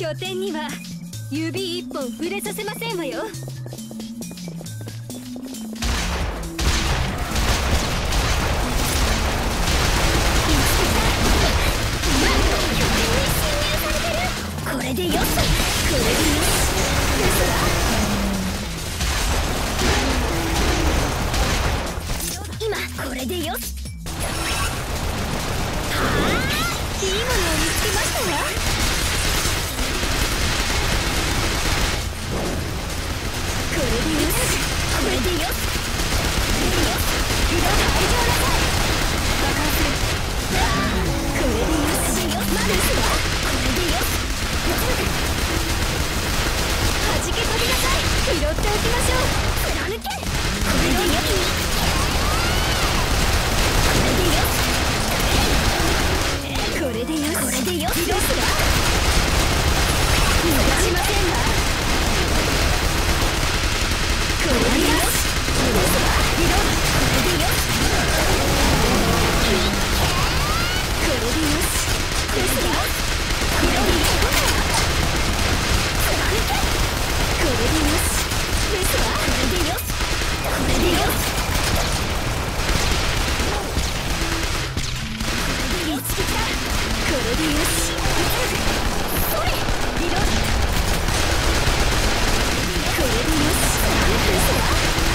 拠点には指一本触れさせませんわよ。これでよし、これでよしですわ。今これでよし。はあ、いいものを見つけましたわ。これでよし、これでよし、これでよし、色が愛情なさい。爆発する。これでよし、まですわ。これでよし、はじけ飛びなさい。拾っておきましょう。貫け。これでよし、これでよし、これでよし、これでよしですわ。逃がしませんわ。これでよしですわ。これでよし、これでよしですわ。これでよし、これでよしですわ。これでよし、これでよし、見つけた。これでよし、それ、リロード。これでよしですわ。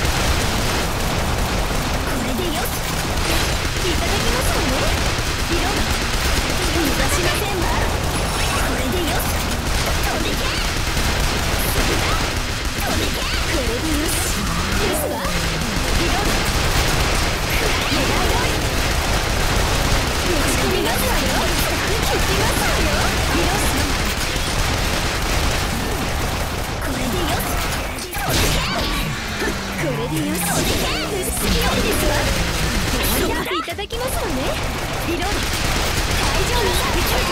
これでよし、いただきますわね。リロード、逃がしませんわ。これでよし、飛んでけ。これでよしですわ。リロード。持ち込みますわよ。聞きますわよ。リロード。これでよし。これでよし。薄すぎないですわ。いただきますわね。リロード。会場にこ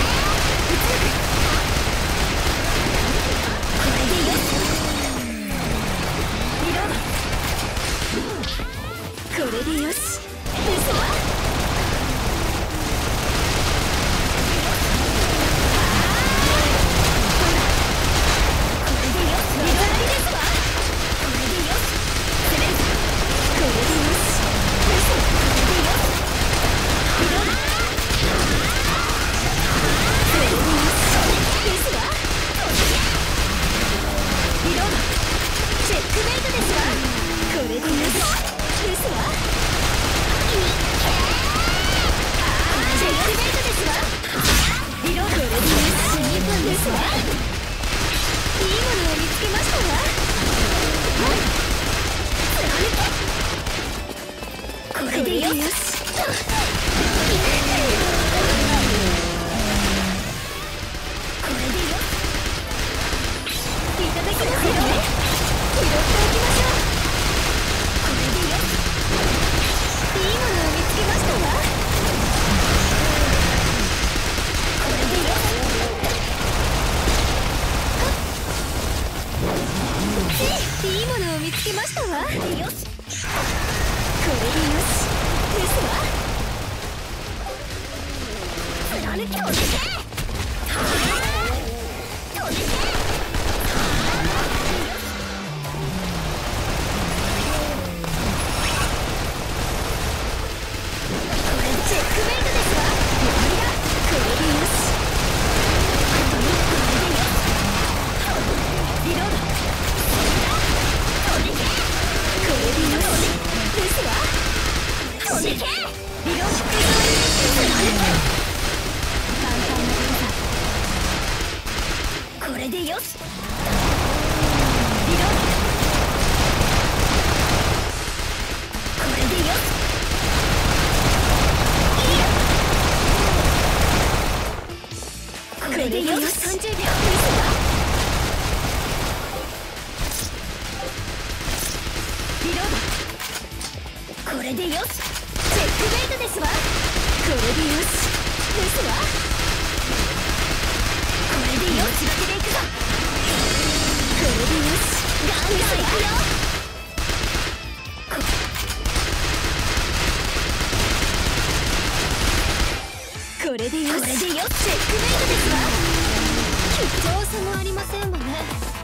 れでよし。これでよしですわ。これでよし、水ありですわ。これでよし、セレンジ。これでよしですわ。これでよし、リロード。これでよしですわ。リロード。チェックメイトですわ。これでよしですわ。チェックメイトですわ。リロード。これでよしですわ。いいものを見つけましたわ。これでよし。これでよし。いただきますよね。拾っておきましょう。これでよし。いいものを見つけましたわ。これでよし。いいものを見つけましたわ。よし。これでよしですわ。貫けおじけ。これでよし。リロード。これでよし。これでよし。30秒ですわ。リロード。これでよし。チェックメイトですわ。これでよしですわ。これでよし。だけでいくぞ。これでよし。ガンガンいくよ。これでよし。チェックメイトですわ。 どうせもありませんわね。